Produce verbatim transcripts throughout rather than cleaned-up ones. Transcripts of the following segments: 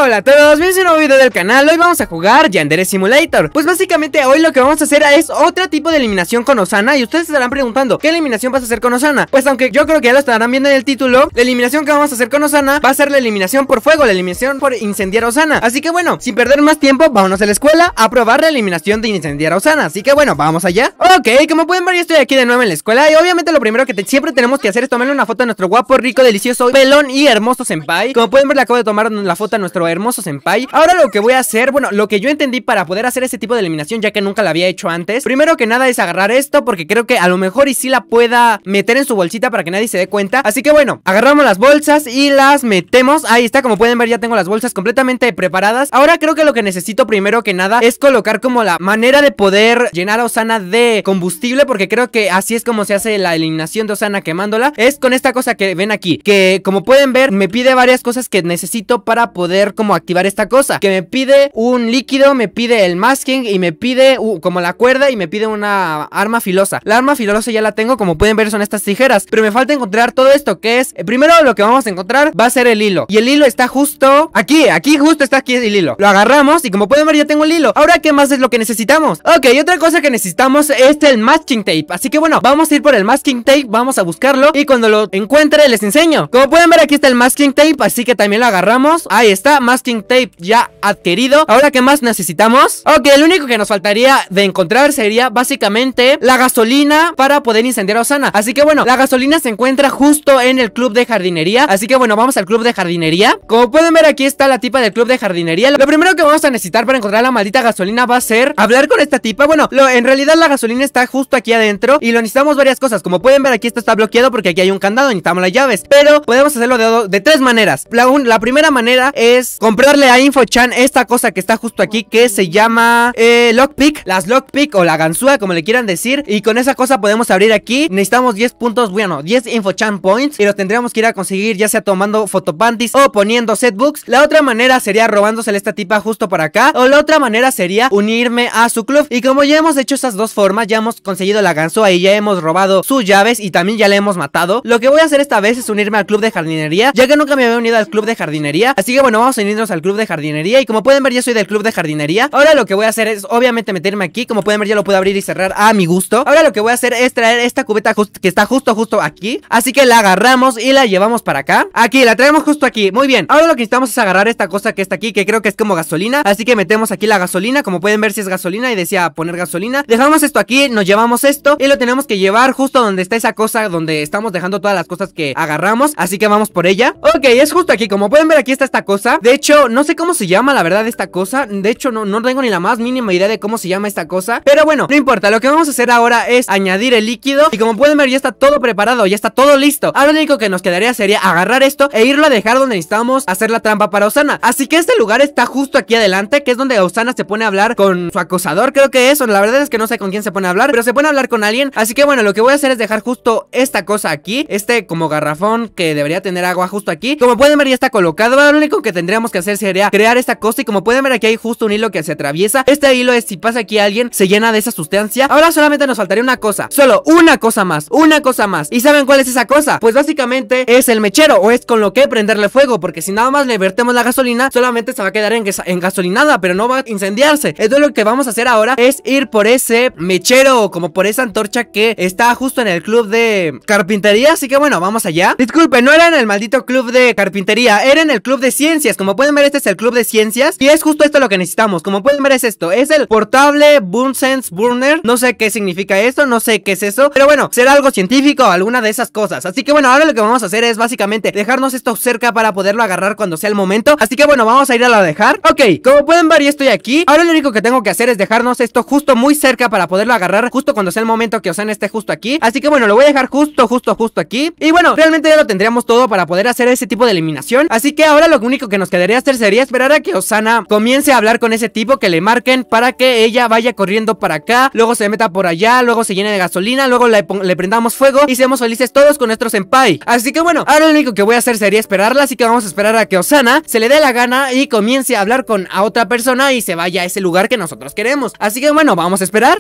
Hola a todos, bienvenidos a un nuevo video del canal. Hoy vamos a jugar Yandere Simulator. Pues básicamente hoy lo que vamos a hacer es otro tipo de eliminación con Ozana. Y ustedes se estarán preguntando, ¿qué eliminación vas a hacer con Ozana? Pues aunque yo creo que ya lo estarán viendo en el título, la eliminación que vamos a hacer con Ozana va a ser la eliminación por fuego, la eliminación por incendiar a Ozana. Así que bueno, sin perder más tiempo, vámonos a la escuela a probar la eliminación de incendiar a Ozana. Así que bueno, vamos allá. Ok, como pueden ver, yo estoy aquí de nuevo en la escuela. Y obviamente lo primero que te siempre tenemos que hacer es tomarle una foto a nuestro guapo, rico, delicioso, pelón y hermoso senpai. Como pueden ver, le acabo de tomar la foto a nuestro hermoso senpai. Ahora lo que voy a hacer, bueno, lo que yo entendí para poder hacer ese tipo de eliminación, ya que nunca la había hecho antes, primero que nada es agarrar esto, porque creo que a lo mejor y si la pueda meter en su bolsita para que nadie se dé cuenta. Así que bueno, agarramos las bolsas y las metemos. Ahí está, como pueden ver, ya tengo las bolsas completamente preparadas. Ahora creo que lo que necesito primero que nada es colocar como la manera de poder llenar a Ozana de combustible, porque creo que así es como se hace la eliminación de Ozana quemándola. Es con esta cosa que ven aquí, que como pueden ver me pide varias cosas que necesito para poder como activar esta cosa, que me pide un líquido, me pide el masking y me pide uh, como la cuerda y me pide una arma filosa. La arma filosa ya la tengo, como pueden ver son estas tijeras, pero me falta encontrar todo esto, que es, eh, primero lo que vamos a encontrar va a ser el hilo, y el hilo está justo aquí, aquí justo está aquí el hilo. Lo agarramos y como pueden ver ya tengo el hilo. Ahora, ¿qué más es lo que necesitamos? Ok, otra cosa que necesitamos es el masking tape, así que bueno, vamos a ir por el masking tape, vamos a buscarlo y cuando lo encuentre les enseño. Como pueden ver aquí está el masking tape, así que también lo agarramos. Ahí está, masking tape ya adquirido. Ahora, ¿qué más necesitamos? Ok, el único que nos faltaría de encontrar sería básicamente la gasolina para poder incendiar a Ozana. Así que bueno, la gasolina se encuentra justo en el club de jardinería, así que bueno, vamos al club de jardinería. Como pueden ver aquí está la tipa del club de jardinería. Lo primero que vamos a necesitar para encontrar la maldita gasolina va a ser hablar con esta tipa. Bueno, lo, en realidad la gasolina está justo aquí adentro y lo necesitamos varias cosas. Como pueden ver aquí esto está bloqueado porque aquí hay un candado, necesitamos las llaves, pero podemos hacerlo de, de tres maneras. La, un, la primera manera es comprarle a InfoChan esta cosa que está justo aquí, que se llama eh, Lockpick, las Lockpick o la ganzúa, como le quieran decir, y con esa cosa podemos abrir aquí. Necesitamos diez puntos, bueno, diez InfoChan points, y los tendríamos que ir a conseguir ya sea tomando fotopanties o poniendo setbooks. La otra manera sería robándosele a esta tipa justo por acá, o la otra manera sería unirme a su club. Y como ya hemos hecho esas dos formas, ya hemos conseguido la ganzúa y ya hemos robado sus llaves y también ya le hemos matado, lo que voy a hacer esta vez es unirme al club de jardinería, ya que nunca me había unido al club de jardinería. Así que bueno, vamos a unirnos al club de jardinería. Y como pueden ver, yo soy del club de jardinería. Ahora lo que voy a hacer es obviamente meterme aquí. Como pueden ver, ya lo puedo abrir y cerrar a mi gusto. Ahora lo que voy a hacer es traer esta cubeta que está justo justo aquí, así que la agarramos y la llevamos para acá. Aquí, la traemos justo aquí, muy bien. Ahora lo que necesitamos es agarrar esta cosa que está aquí, que creo que es como gasolina, así que metemos aquí la gasolina. Como pueden ver si es gasolina y decía poner gasolina. Dejamos esto aquí, nos llevamos esto y lo tenemos que llevar justo donde está esa cosa, donde estamos dejando todas las cosas que agarramos, así que vamos por ella. Ok, es justo aquí, como pueden ver aquí está esta cosa. De hecho, no sé cómo se llama la verdad esta cosa. De hecho, no, no tengo ni la más mínima idea de cómo se llama esta cosa, pero bueno, no importa. Lo que vamos a hacer ahora es añadir el líquido y como pueden ver ya está todo preparado, ya está todo listo. Ahora lo único que nos quedaría sería agarrar esto e irlo a dejar donde necesitamos hacer la trampa para Ozana. Así que este lugar está justo aquí adelante, que es donde Ozana se pone a hablar con su acosador, creo que eso. La verdad es que no sé con quién se pone a hablar, pero se pone a hablar con alguien. Así que bueno, lo que voy a hacer es dejar justo esta cosa aquí, este como garrafón que debería tener agua justo aquí. Como pueden ver ya está colocado. Ahora lo único que tendríamos que hacer sería crear esta cosa y como pueden ver aquí hay justo un hilo que se atraviesa. Este hilo es si pasa aquí alguien se llena de esa sustancia. Ahora solamente nos faltaría una cosa, solo una cosa más, una cosa más. ¿Y saben cuál es esa cosa? Pues básicamente es el mechero, o es con lo que prenderle fuego, porque si nada más le vertemos la gasolina solamente se va a quedar en, en gasolinada, pero no va a incendiarse. Entonces lo que vamos a hacer ahora es ir por ese mechero o como por esa antorcha que está justo en el club de carpintería. Así que bueno, vamos allá. Disculpen, no era en el maldito club de carpintería, era en el club de ciencias. Como pueden ver, este es el club de ciencias y es justo esto lo que necesitamos. Como pueden ver es esto, es el portable Bunsen's Burner. No sé qué significa esto, no sé qué es eso, pero bueno, será algo científico o alguna de esas cosas. Así que bueno, ahora lo que vamos a hacer es básicamente dejarnos esto cerca para poderlo agarrar cuando sea el momento. Así que bueno, vamos a ir a la dejar. Ok, como pueden ver ya estoy aquí. Ahora lo único que tengo que hacer es dejarnos esto justo muy cerca para poderlo agarrar justo cuando sea el momento que Ozana esté justo aquí. Así que bueno, lo voy a dejar justo, justo, justo aquí. Y bueno, realmente ya lo tendríamos todo para poder hacer ese tipo de eliminación. Así que ahora lo único que nos quedaría hacer sería esperar a que Ozana comience a hablar con ese tipo, que le marquen para que ella vaya corriendo para acá, luego se meta por allá, luego se llene de gasolina, luego le, le prendamos fuego y seamos felices todos con nuestro senpai. Así que bueno, ahora lo único que voy a hacer sería esperarla. Así que vamos a esperar a que Ozana se le dé la gana y comience a hablar con a otra persona y se vaya a ese lugar que nosotros queremos. Así que bueno, vamos a esperar.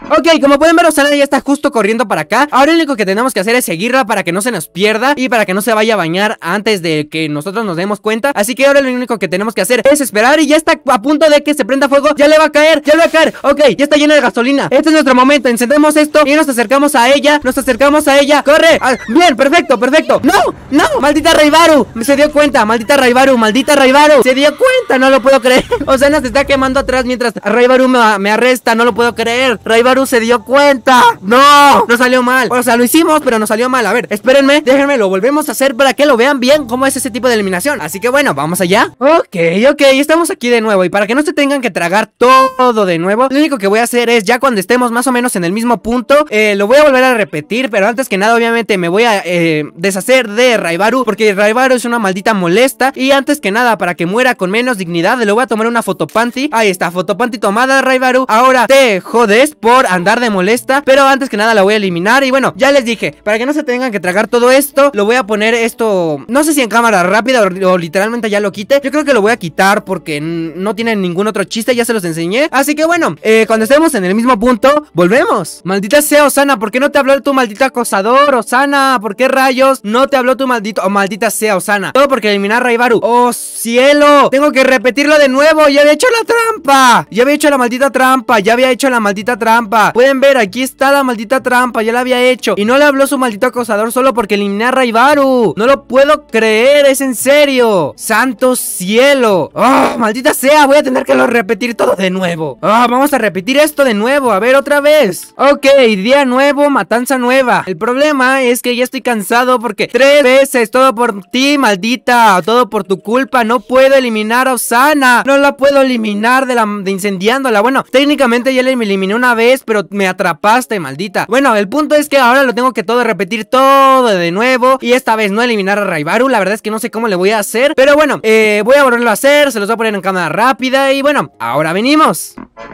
Ok, como pueden ver, Osana ya está justo corriendo para acá. Ahora lo único que tenemos que hacer es seguirla para que no se nos pierda y para que no se vaya a bañar antes de que nosotros nos demos cuenta. Así que ahora lo único que tenemos que hacer es esperar y ya está a punto de que se prenda fuego. Ya le va a caer, ya le va a caer. Ok, ya está llena de gasolina. Este es nuestro momento, encendemos esto y nos acercamos a ella. Nos acercamos a ella, corre. Ah, bien, perfecto, perfecto. No, no, maldita Raybaru, se dio cuenta, maldita Raybaru, maldita Raybaru, se dio cuenta, no lo puedo creer. Osana se está quemando atrás mientras Raybaru me, me arresta, no lo puedo creer. Raybaru se dio cuenta. No, no salió mal. O sea, lo hicimos, pero no salió mal. A ver, espérenme, déjenme, lo volvemos a hacer para que lo vean bien cómo es ese tipo de eliminación. Así que bueno, vamos allá. Ok, ok, estamos aquí de nuevo. Y para que no se tengan que tragar todo de nuevo, lo único que voy a hacer es, ya cuando estemos más o menos en el mismo punto, eh, lo voy a volver a repetir. Pero antes que nada, obviamente, me voy a eh, deshacer de Raybaru, porque Raybaru es una maldita molesta. Y antes que nada, para que muera con menos dignidad, le voy a tomar una fotopanty. Ahí está, fotopanty tomada, Raybaru. Ahora te jodes por andar de molesta, pero antes que nada la voy a eliminar. Y bueno, ya les dije, para que no se tengan que tragar todo esto, lo voy a poner esto, no sé si en cámara rápida o, o literalmente ya lo quite. Yo creo que lo voy a quitar porque no tiene ningún otro chiste, ya se los enseñé. Así que bueno, eh, cuando estemos en el mismo punto, volvemos. Maldita sea, Osana, ¿por qué no te habló tu maldito acosador, Osana? ¿Por qué rayos no te habló tu maldito? Oh, maldita sea, Osana. Todo porque eliminar a Raybaru. ¡Oh, cielo! Tengo que repetirlo de nuevo. Ya había hecho la trampa. Ya había hecho la maldita trampa. Ya había hecho la maldita trampa. Pueden ver, aquí está la maldita trampa. Ya la había hecho. Y no le habló su maldito acosador solo porque eliminé a Raybaru. No lo puedo creer. Es en serio. ¡Santo cielo! ¡Oh, maldita sea! Voy a tener que lo repetir todo de nuevo. ¡Oh, vamos a repetir esto de nuevo! A ver, otra vez. Ok, día nuevo, matanza nueva. El problema es que ya estoy cansado porque tres veces, todo por ti, maldita. Todo por tu culpa. No puedo eliminar a Osana. No la puedo eliminar de, la, de incendiándola. Bueno, técnicamente ya la eliminé una vez, pero me atrapaste, maldita. Bueno, el punto es que ahora lo tengo que todo repetir todo de nuevo. Y esta vez no eliminar a Raybaru. La verdad es que no sé cómo le voy a hacer. Pero bueno, eh, voy a volverlo a hacer. Se los voy a poner en cámara rápida. Y bueno, ahora venimos.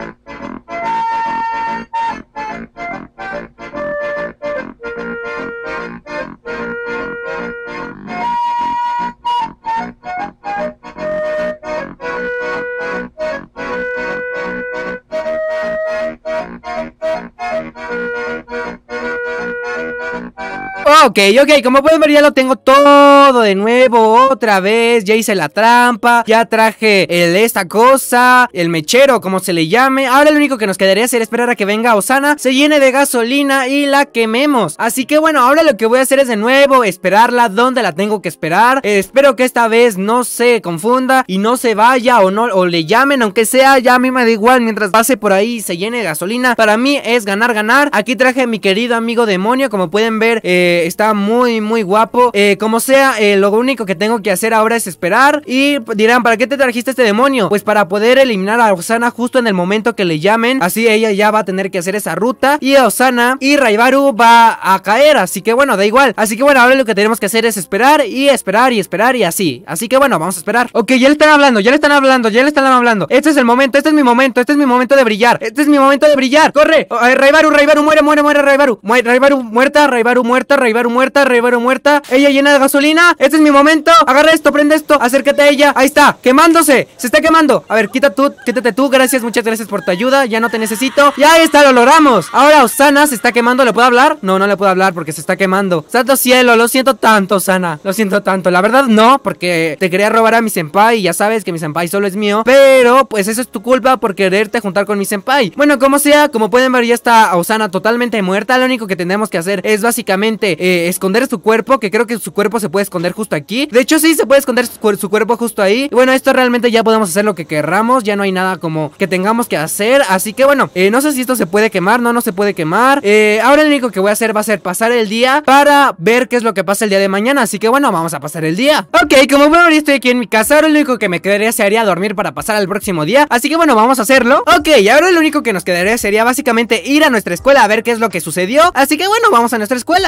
Ok, ok, como pueden ver ya lo tengo todo de nuevo, otra vez. Ya hice la trampa, ya traje el, esta cosa, el mechero, como se le llame. Ahora lo único que nos quedaría hacer es esperar a que venga Osana, se llene de gasolina y la quememos. Así que bueno, ahora lo que voy a hacer es de nuevo esperarla donde la tengo que esperar. eh, Espero que esta vez no se confunda y no se vaya o no o le llamen, aunque sea, ya a mí me da igual. Mientras pase por ahí y se llene de gasolina, para mí es ganar, ganar. Aquí traje a mi querido amigo demonio, como pueden ver, eh, está muy, muy guapo. eh, Como sea, eh, lo único que tengo que hacer ahora es esperar. Y dirán, ¿para qué te trajiste este demonio? Pues para poder eliminar a Osana justo en el momento que le llamen. Así ella ya va a tener que hacer esa ruta y Osana y Raybaru va a caer. Así que bueno, da igual. Así que bueno, ahora lo que tenemos que hacer es esperar y esperar y esperar y así. Así que bueno, vamos a esperar. Ok, ya le están hablando, ya le están hablando, ya le están hablando. Este es el momento, este es mi momento, este es mi momento de brillar. Este es mi momento de brillar. ¡Corre! Oh, eh, Raybaru, Raybaru, muere, muere, muere, Raybaru. Mu Raybaru muerta, Raybaru muerta, Raybaru muerta, Raybaru muerta. Ella llena de gasolina. Este es mi momento. Agarra esto, prende esto, acércate a ella. Ahí está, quemándose, se está quemando. A ver, quita tú, quítate tú, gracias, muchas gracias por tu ayuda. Ya no te necesito. Ya ahí está, lo logramos. Ahora Osana se está quemando, ¿le puedo hablar? No, no le puedo hablar porque se está quemando. Santo cielo, lo siento tanto, Osana. Lo siento tanto, la verdad no, porque te quería robar a mi senpai y ya sabes que mi senpai solo es mío. Pero pues eso es tu culpa por quererte juntar con mi senpai. Bueno, como sea, como pueden ver ya está Osana totalmente muerta. Lo único que tenemos que hacer es básicamente eh, esconder su cuerpo, que creo que su cuerpo se puede esconder justo aquí. De hecho sí, se puede esconder su, su cuerpo justo ahí. Y bueno, esto realmente ya podemos hacer lo que querramos. Ya no hay nada como que tengamos que hacer. Así que bueno, eh, no sé si esto se puede quemar. No, no se puede quemar. eh, Ahora lo único que voy a hacer va a ser pasar el día para ver qué es lo que pasa el día de mañana. Así que bueno, vamos a pasar el día. Ok, como pueden ver ya estoy aquí en mi casa. Ahora lo único que me quedaría sería dormir para pasar al próximo día. Así que bueno, vamos a hacerlo. Ok, y ahora lo único que nos quedaría sería básicamente ir a nuestra escuela a ver qué es lo que sucedió. Así que bueno, vamos a nuestra escuela. Ok,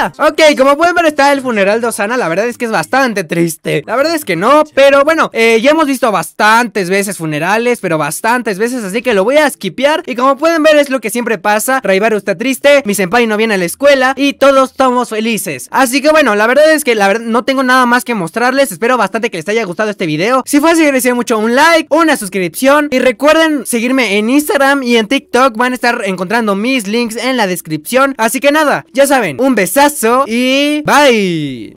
como pueden ver está el funeral de Osana. La verdad es que es bastante triste. La verdad es que no, pero bueno, eh, ya hemos visto bastantes veces funerales, pero bastantes veces, así que lo voy a skipear. Y como pueden ver es lo que siempre pasa. Raibaru está triste, mi senpai no viene a la escuela y todos estamos felices. Así que bueno, la verdad es que la verdad no tengo nada más que mostrarles. Espero bastante que les haya gustado este video. Si fue así, agradecería mucho un like, una suscripción. Y recuerden seguirme en Instagram y en TikTok. Van a estar encontrando mis links en la descripción. Así que nada, ya saben, un besazo y bye.